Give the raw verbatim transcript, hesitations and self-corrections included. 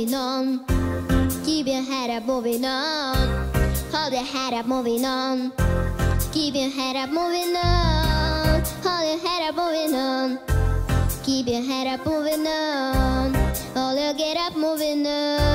moving on. Keep your head up, moving on. Hold your head up, moving on. Keep your head up, moving on. Hold your head up, moving on. Keep your head up, moving on. Hold your get up, moving on.